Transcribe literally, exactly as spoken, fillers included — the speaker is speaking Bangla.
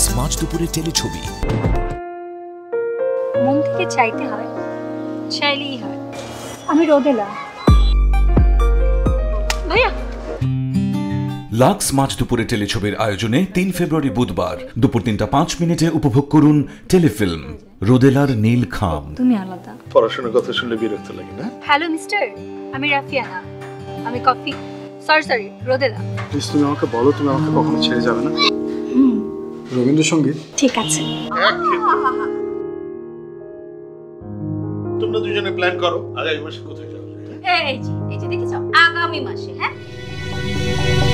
মাঝ দুপুরে টেলিছবি। মন থেকে চাইতে হয়, চাইলেই হয়। আমি রোদেলা। ভাইয়া লাক্স মাঝ দুপুরে টেলিছবির আয়োজনে তিন ফেব্রুয়ারি বুধবার দুপুর তিনটা পাঁচ মিনিটে উপভোগ করুন টেলিফিল্ম রোদেলার নীল খাম। তুমি আলাদা। পড়াশোনার কথা শুনলে বিরক্ত লাগে না? হ্যালো মিস্টার, আমি রাফিয়ানা। আমি coffee sorry sorry Rodela. Please তুমি আমাকে বলো, তুমি আমাকে কখনো ছেড়ে যাবে না? হুম, রবীন্দ্রসঙ্গীত ঠিক আছে। তোমরা দুজনে প্ল্যান করো আগামী মাসে কোথায় যাবে। এই যে এই যে দেখেছো আগামী মাসে, হ্যাঁ